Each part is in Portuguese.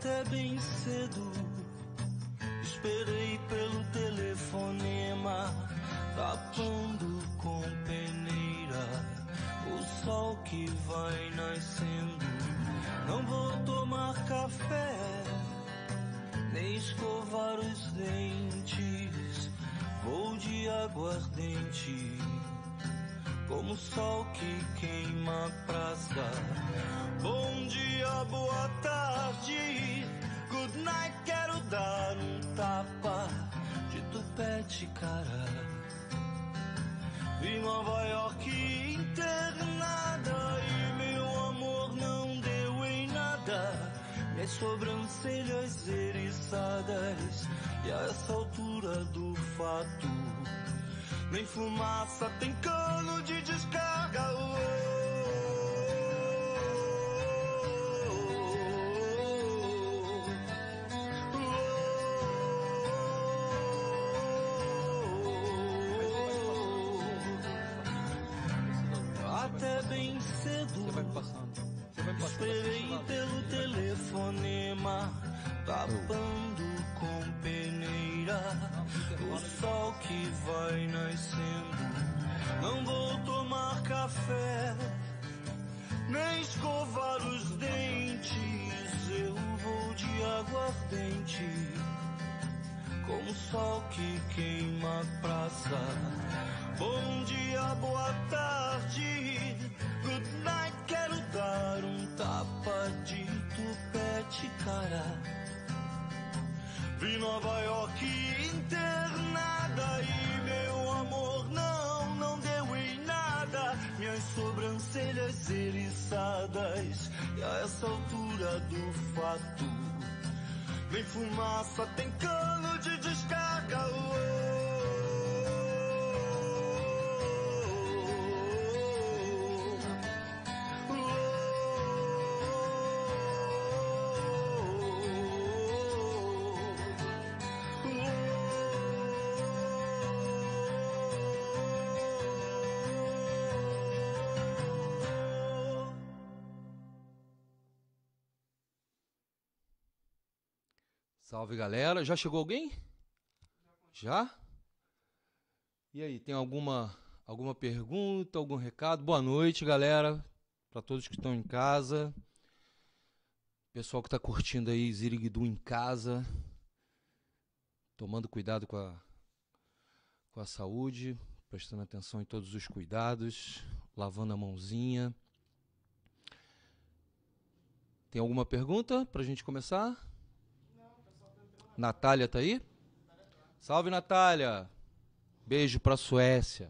Até bem cedo esperei pelo telefonema, tapando com peneira o sol que vai nascendo. Não vou tomar café, nem escovar os dentes. Vou de aguardente, como o sol que queima a praça. Bom dia, boa tarde, good night, quero dar um tapa de tupete, cara. Vi Nova York internada e meu amor não deu em nada. Minhas sobrancelhas eriçadas, e a essa altura do fato nem fumaça tem cano de descarga. Até bem cedo esperei pelo telefonema, tapando com peneira o sol que vai nascendo. Não vou tomar café, nem escovar os dentes. Eu vou de aguardente, como o sol que queima a praça. Bom dia, boa tarde, good night, quero dar um tapa de tupete, cara. Vi Nova York internada e meu amor não deu em nada. Minhas sobrancelhas eriçadas, e a essa altura do fato nem fumaça tem cano de descarga. Salve, galera. Já chegou alguém? Já? E aí, tem alguma pergunta, algum recado? Boa noite, galera, para todos que estão em casa. Pessoal que está curtindo aí Ziriguidu em casa, tomando cuidado com a saúde, prestando atenção em todos os cuidados, lavando a mãozinha. Tem alguma pergunta para a gente começar? Natália tá aí? Salve, Natália! Beijo pra Suécia.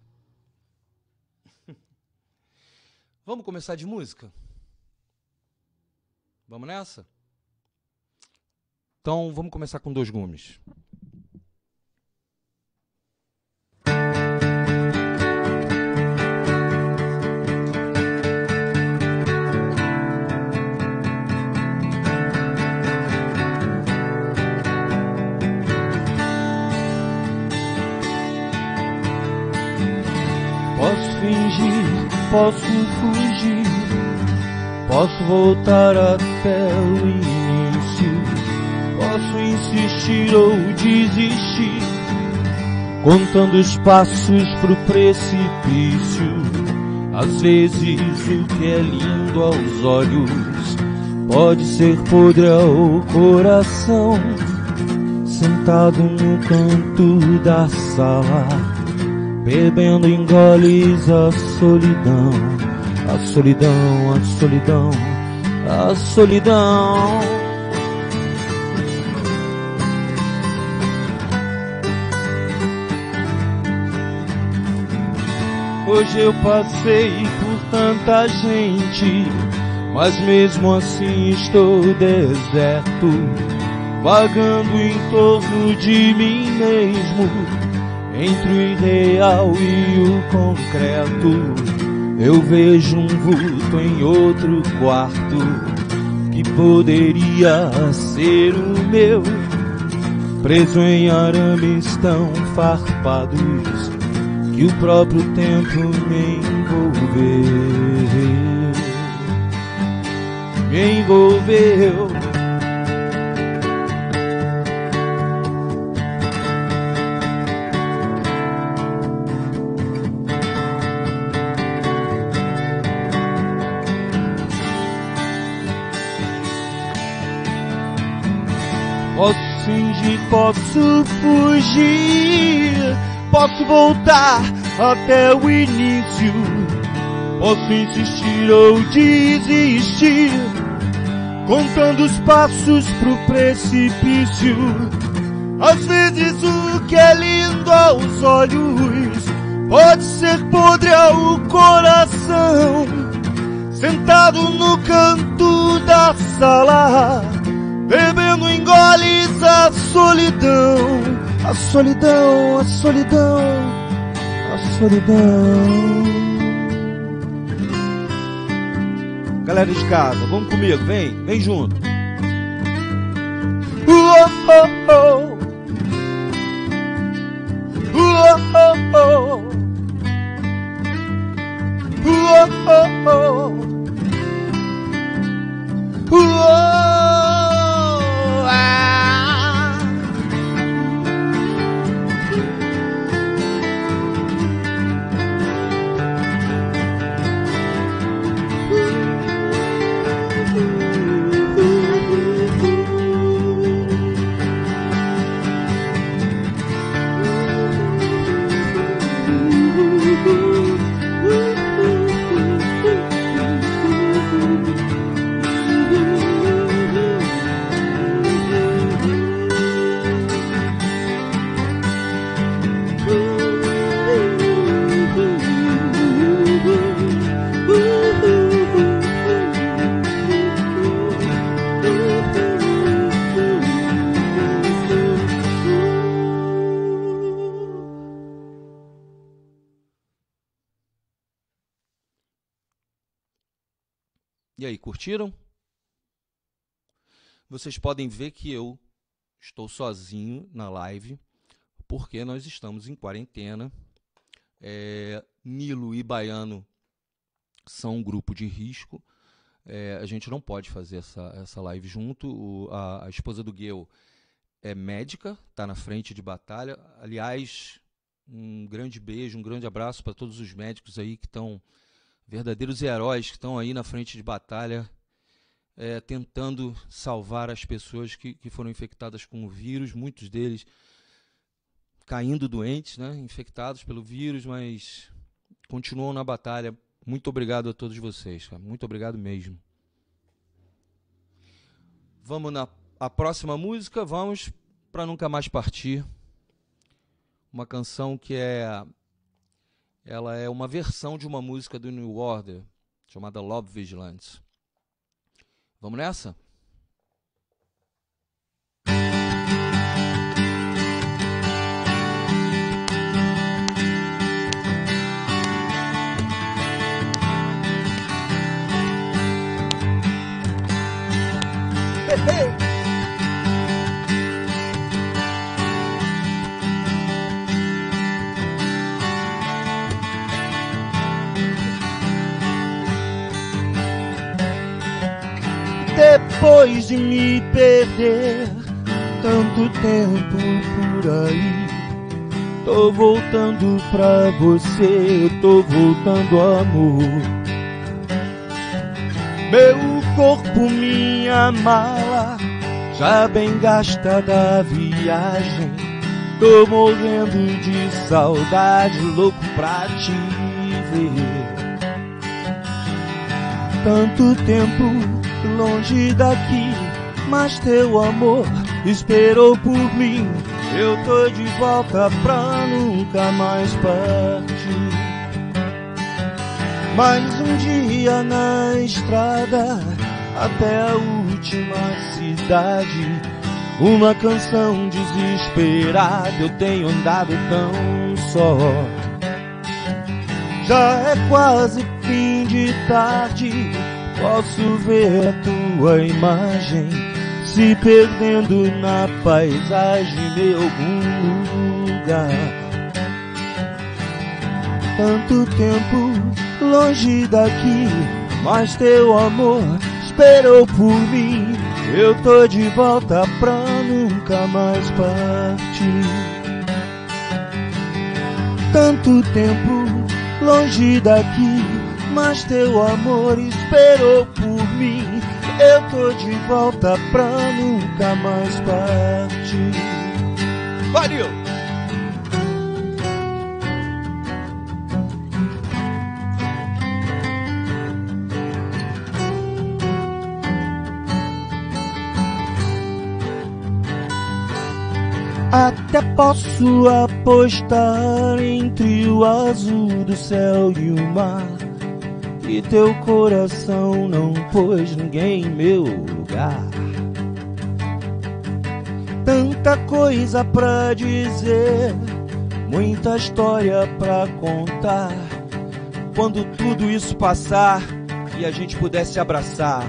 Vamos começar de música? Vamos nessa? Então, vamos começar com Dois Gumes. Posso fingir, posso fugir, posso voltar até o início, posso insistir ou desistir, contando os passos pro precipício. Às vezes o que é lindo aos olhos pode ser podre ao coração. Sentado no canto da sala, bebendo em goles a solidão, a solidão, a solidão, a solidão. Hoje eu passei por tanta gente, mas mesmo assim estou deserto, vagando em torno de mim mesmo. Entre o irreal e o concreto, eu vejo um vulto em outro quarto, que poderia ser o meu, preso em arames tão farpados, que o próprio tempo me envolveu. Me envolveu. Posso fingir, posso fugir, posso voltar até o início, posso insistir ou desistir, contando os passos pro precipício. Às vezes o que é lindo aos olhos pode ser podre ao coração. Sentado no canto da sala, bebendo em goles a solidão. A solidão, a solidão, a solidão. Galera de casa, vamos comigo, vem junto. Oh, oh, oh. Oh, oh, oh. Oh, oh, oh. E aí, curtiram? Vocês podem ver que eu estou sozinho na live, porque nós estamos em quarentena. Nilo e Baiano são um grupo de risco. A gente não pode fazer essa live junto. A esposa do Guel é médica, está na frente de batalha. Aliás, um grande beijo, um grande abraço para todos os médicos aí que estão, verdadeiros heróis que estão aí na frente de batalha, tentando salvar as pessoas que foram infectadas com o vírus, muitos deles caindo doentes, né, infectados pelo vírus, mas continuam na batalha. Muito obrigado a todos vocês, cara. Muito obrigado mesmo. Vamos na próxima música, vamos para Nunca Mais Partir. Uma canção que ela é uma versão de uma música do New Order, chamada Love Vigilance. Vamos nessa? Hey, hey. Depois de me perder tanto tempo por aí, tô voltando pra você, tô voltando, amor. Meu corpo, minha mala, já bem gasta da viagem. Tô morrendo de saudade, louco pra te ver. Tanto tempo longe daqui, mas teu amor esperou por mim. Eu tô de volta pra nunca mais partir. Mais um dia na estrada, até a última cidade. Uma canção desesperada, eu tenho andado tão só. Já é quase fim de tarde, posso ver a tua imagem se perdendo na paisagem em algum lugar. Tanto tempo longe daqui, mas teu amor esperou por mim. Eu tô de volta pra nunca mais partir. Tanto tempo longe daqui, mas teu amor esperou por mim. eu tô de volta pra nunca mais partir. Valeu! Até posso apostar entre o azul do céu e o mar, que teu coração não pôs ninguém em meu lugar. Tanta coisa pra dizer, muita história pra contar. Quando tudo isso passar e a gente puder se abraçar.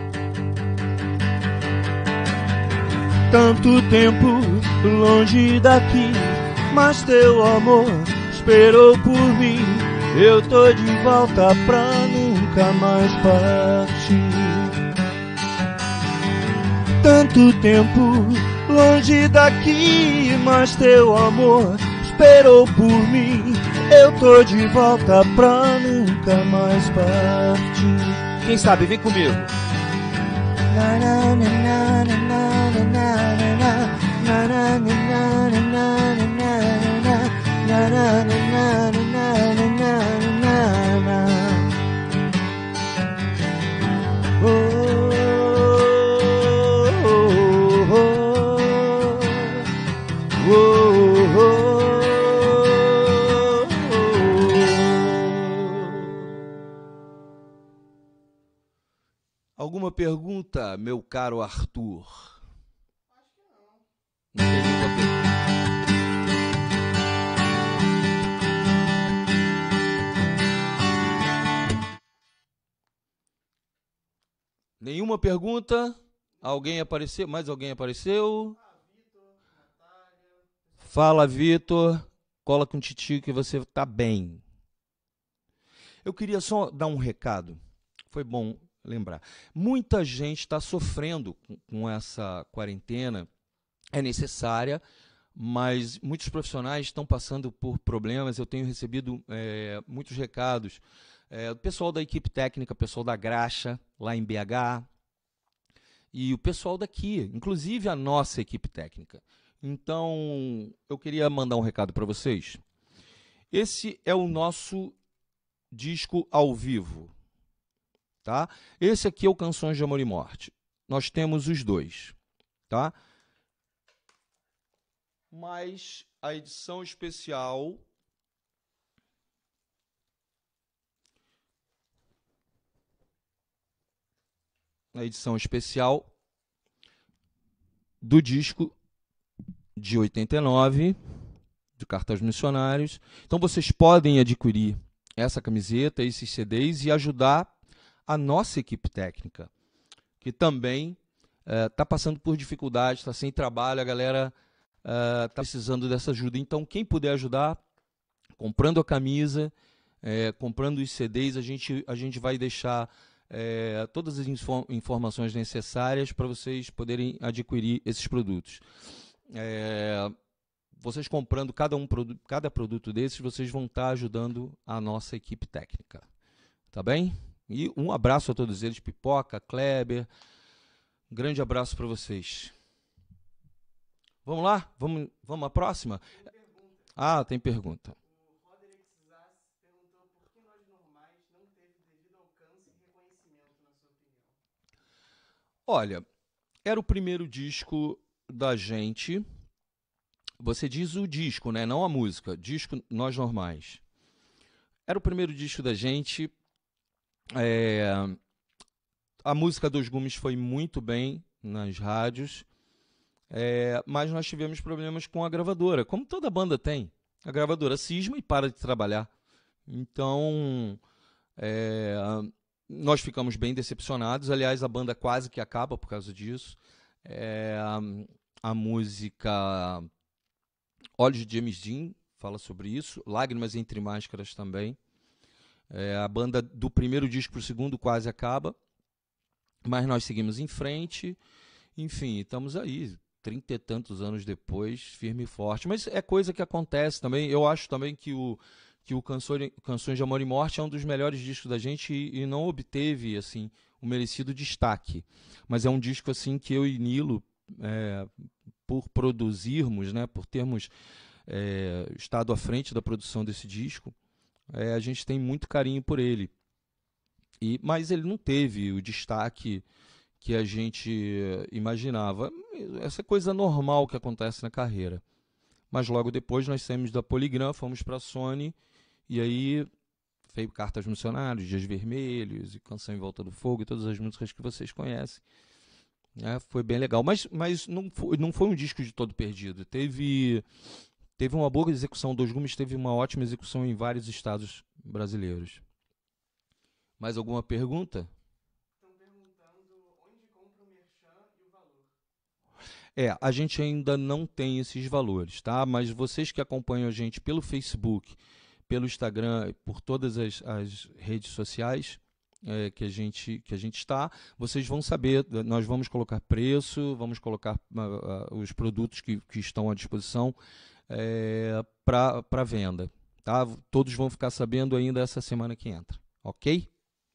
Tanto tempo longe daqui, mas teu amor esperou por mim. Eu tô de volta pra nunca mais partir. Tanto tempo longe daqui, mas teu amor esperou por mim. Eu tô de volta pra nunca mais partir. Quem sabe, vem comigo. Na, na, na, na, na, na, na, na, na, na, na, Alguma pergunta, meu caro Arthur? Acho que não. Não tem nenhuma pergunta. Nenhuma pergunta? Alguém apareceu? Mais alguém apareceu? Fala, Vitor. Cola com o titio que você está bem. Eu queria só dar um recado. Foi bom lembrar. Muita gente está sofrendo com essa quarentena. É necessária, mas muitos profissionais estão passando por problemas. Eu tenho recebido muitos recados. O pessoal da equipe técnica, o pessoal da Graxa, lá em BH, e o pessoal daqui, inclusive a nossa equipe técnica. Então, eu queria mandar um recado para vocês. Esse é o nosso disco ao vivo. Tá? Esse aqui é o Canções de Amor e Morte. Nós temos os dois. Tá? Mas a edição especial... A edição especial do disco de 89, do Cartas Missionários. Então vocês podem adquirir essa camiseta, esses CDs e ajudar a nossa equipe técnica, que também está passando por dificuldades, está sem trabalho, a galera está precisando dessa ajuda. Então quem puder ajudar, comprando a camisa, comprando os CDs, a gente vai deixar... todas as informações necessárias para vocês poderem adquirir esses produtos. Vocês comprando cada produto desses, vocês vão estar ajudando a nossa equipe técnica. Tá bem? E um abraço a todos eles, Pipoca, Kleber. Um grande abraço para vocês. Vamos lá? Vamos à próxima? Tem pergunta. Olha, era o primeiro disco da gente. Você diz o disco, né? Não a música. Disco Nós Normais. Era o primeiro disco da gente. A música Dois Gumes foi muito bem nas rádios. Mas nós tivemos problemas com a gravadora, como toda banda tem. A gravadora cisma e para de trabalhar. Então... nós ficamos bem decepcionados. Aliás, a banda quase que acaba por causa disso. A música Olhos de James Dean fala sobre isso. Lágrimas Entre Máscaras também. A banda do primeiro disco para o segundo quase acaba. Mas nós seguimos em frente. Enfim, estamos aí, 30 e tantos anos depois, firme e forte. Mas é coisa que acontece também. Eu acho também que o Canções de Amor e Morte é um dos melhores discos da gente e não obteve assim o merecido destaque. Mas é um disco assim que eu e Nilo, por produzirmos, né, por termos estado à frente da produção desse disco, a gente tem muito carinho por ele. Mas ele não teve o destaque que a gente imaginava. Essa coisa normal que acontece na carreira. Mas logo depois nós saímos da Polygram, fomos para a Sony, e aí veio Cartas Missionários, Dias Vermelhos, e Canção em Volta do Fogo, e todas as músicas que vocês conhecem. Foi bem legal, mas não foi um disco de todo perdido. Teve uma boa execução, Dois Gumes teve uma ótima execução em vários estados brasileiros. Mais alguma pergunta? Estão perguntando onde compra o merchan e o valor. A gente ainda não tem esses valores, tá? Mas vocês que acompanham a gente pelo Facebook, pelo Instagram, por todas as redes sociais que a gente está, vocês vão saber. Nós vamos colocar preço, vamos colocar os produtos que estão à disposição para venda, tá? Todos vão ficar sabendo ainda essa semana que entra, ok?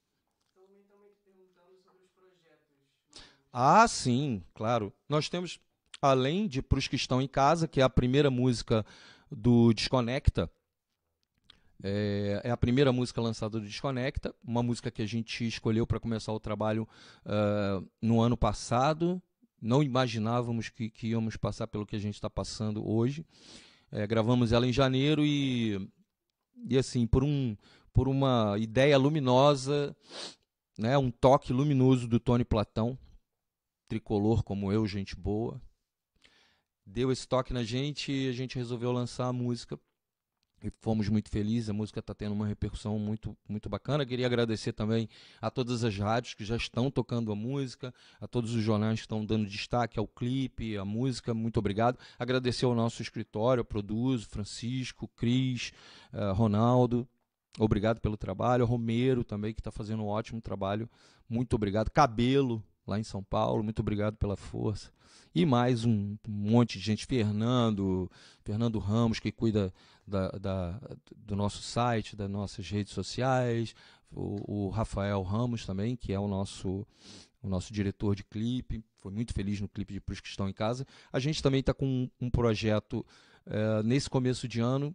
Sim, claro. Nós temos, além de Para os que estão em casa, que é a primeira música do Desconecta, é a primeira música lançada do Desconecta, uma música que a gente escolheu para começar o trabalho no ano passado. Não imaginávamos que íamos passar pelo que a gente está passando hoje. Gravamos ela em janeiro e assim, por uma ideia luminosa, né, um toque luminoso do Tony Platão, tricolor como eu, gente boa, deu esse toque na gente e a gente resolveu lançar a música e fomos muito felizes. A música está tendo uma repercussão muito, muito bacana. Queria agradecer também a todas as rádios que já estão tocando a música, a todos os jornais que estão dando destaque ao clipe, à música, muito obrigado. Agradecer ao nosso escritório, a Produzo, Francisco, Cris, Ronaldo, obrigado pelo trabalho, a Romero também, que está fazendo um ótimo trabalho, muito obrigado. Cabelo, lá em São Paulo, muito obrigado pela força. E mais um monte de gente, Fernando Ramos, que cuida do nosso site, das nossas redes sociais, o Rafael Ramos também, que é o nosso diretor de clipe, foi muito feliz no clipe de Pros que Estão em Casa. A gente também está com um projeto, nesse começo de ano,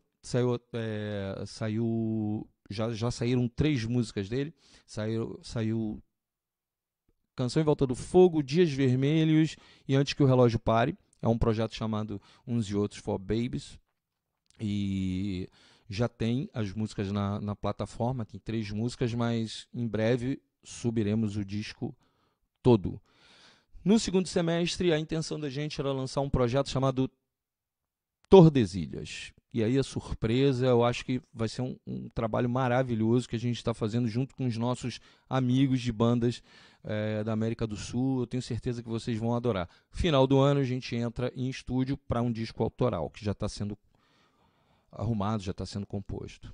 já saíram 3 músicas dele, saiu Canção em Volta do Fogo, Dias Vermelhos e Antes que o Relógio Pare. É um projeto chamado Uns e Outros for Babies. E já tem as músicas na plataforma, tem 3 músicas, mas em breve subiremos o disco todo. No segundo semestre, a intenção da gente era lançar um projeto chamado Tordesilhas. E aí a surpresa, eu acho que vai ser um trabalho maravilhoso que a gente está fazendo junto com os nossos amigos de bandas da América do Sul. Eu tenho certeza que vocês vão adorar. Final do ano a gente entra em estúdio para um disco autoral, que já está sendo arrumado, já está sendo composto.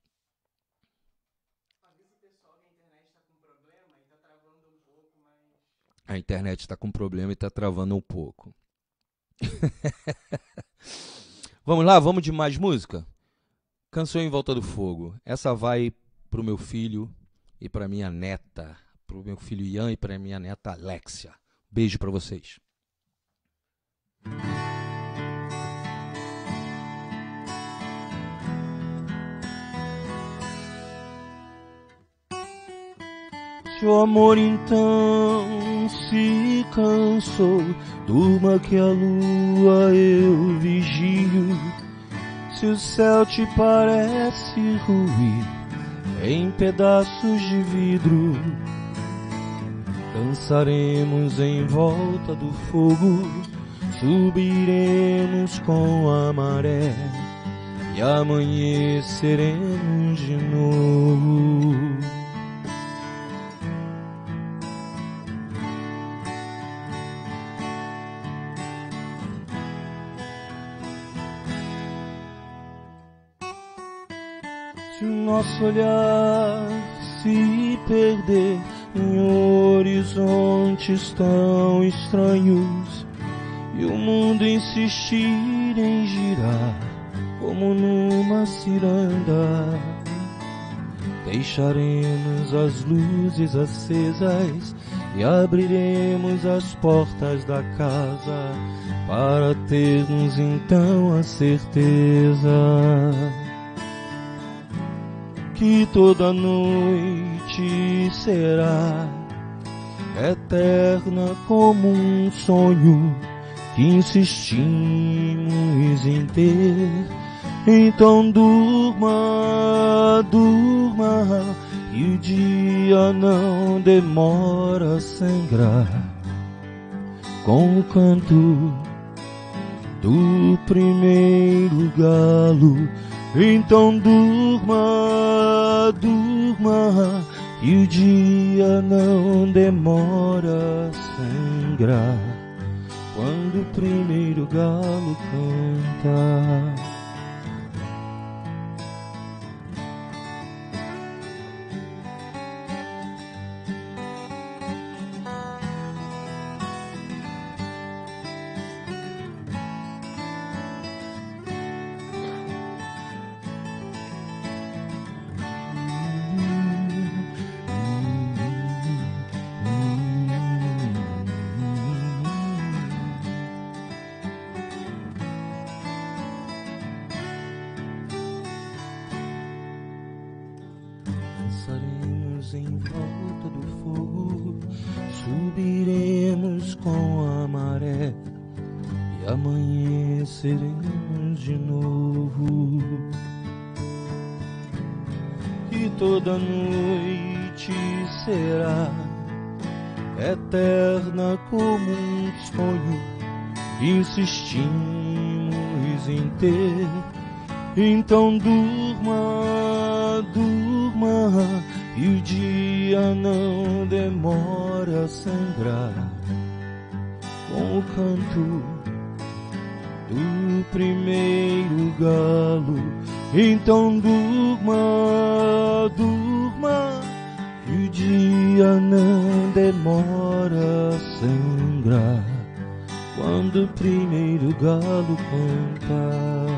Avisa o pessoal que a internet está com problema e está travando um pouco, mas... A internet está com problema e está travando um pouco. Vamos lá, vamos de mais música? Canção em Volta do Fogo. Essa vai pro meu filho e pra minha neta, pro meu filho Ian e pra minha neta Alexia. Beijo pra vocês. Seu amor então se cansou, durma que a lua eu vigio. Se o céu te parece ruir em pedaços de vidro, dançaremos em volta do fogo, subiremos com a maré e amanheceremos de novo. Se o nosso olhar se perder em horizontes tão estranhos e o mundo insistir em girar como numa ciranda, Deixaremos as luzes acesas e abriremos as portas da casa para termos então a certeza que toda noite será eterna como um sonho que insistimos em ter. Então durma, durma, e o dia não demora a sangrar com o canto do primeiro galo. Então durma, durma, e o dia não demora a sangrar quando o primeiro galo canta. Dançaremos em volta do fogo, subiremos com a maré e amanheceremos de novo. E toda noite será eterna como um sonho que insistimos em ter. Então durma, durma, e o dia não demora a sangrar com o canto do primeiro galo. Então durma, durma, e o dia não demora a sangrar quando o primeiro galo canta.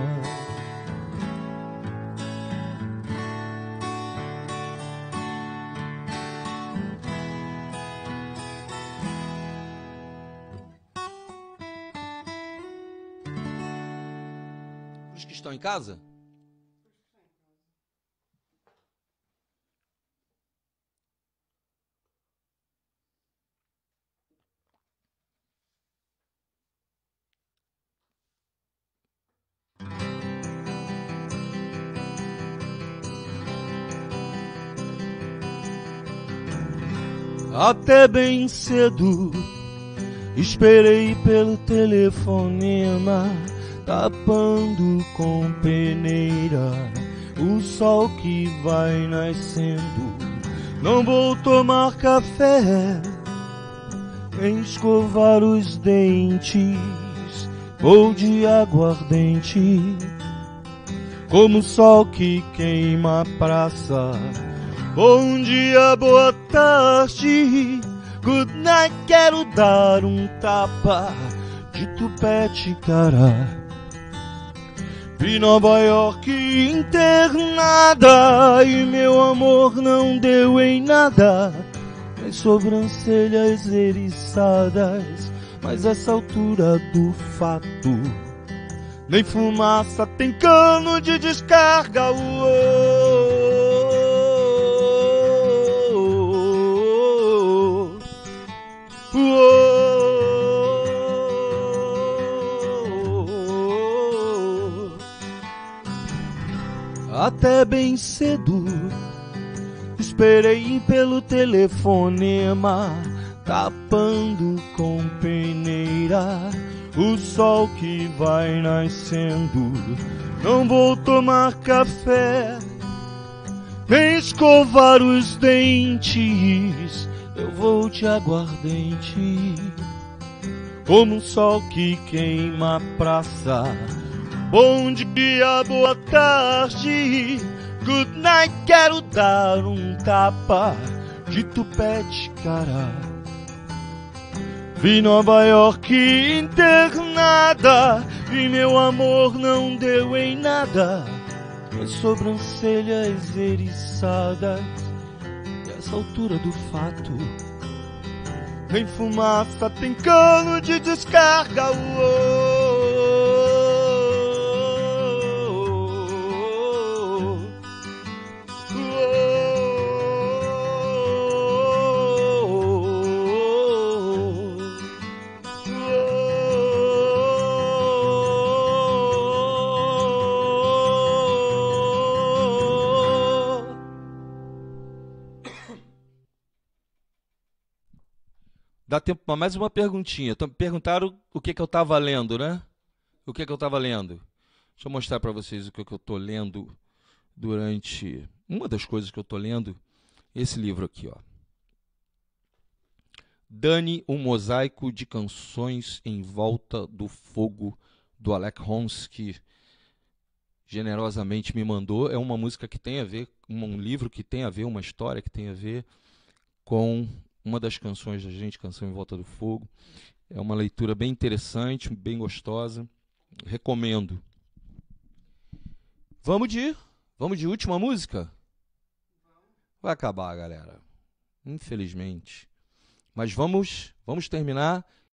Os que estão em casa? Até bem cedo esperei pelo telefonema, tapando com peneira o sol que vai nascendo. Não vou tomar café, nem escovar os dentes, vou de aguardente, como o sol que queima a praça. Bom dia, boa tarde, good night, quero dar um tapa de tupete, cara. Vi Nova York internada e meu amor não deu em nada, nem sobrancelhas eriçadas, mas essa altura do fato, nem fumaça tem cano de descarga. Até bem cedo esperei pelo telefonema, tapando com peneira o sol que vai nascendo. Não vou tomar café, nem escovar os dentes, eu vou de aguardente, como um sol que queima a praça. Bom dia, boa tarde, good night, quero dar um tapa de tupete, cara. Vi Nova York internada e meu amor não deu em nada, minhas sobrancelhas eriçadas. E essa altura do fato, nem fumaça, tem cano de descarga. Dá tempo para mais uma perguntinha. Perguntaram o que eu estava lendo, né? O que eu estava lendo. Deixa eu mostrar para vocês o que eu estou lendo durante... Uma das coisas que eu estou lendo, esse livro aqui, ó. Dani, um mosaico de canções em volta do fogo, do Alec Holmes, que generosamente me mandou. É uma música que tem a ver, um livro que tem a ver, uma história que tem a ver com... uma das canções da gente, Canção em Volta do Fogo. É uma leitura bem interessante, bem gostosa. Recomendo. Vamos de última música? Vai acabar, galera. Infelizmente. Mas vamos terminar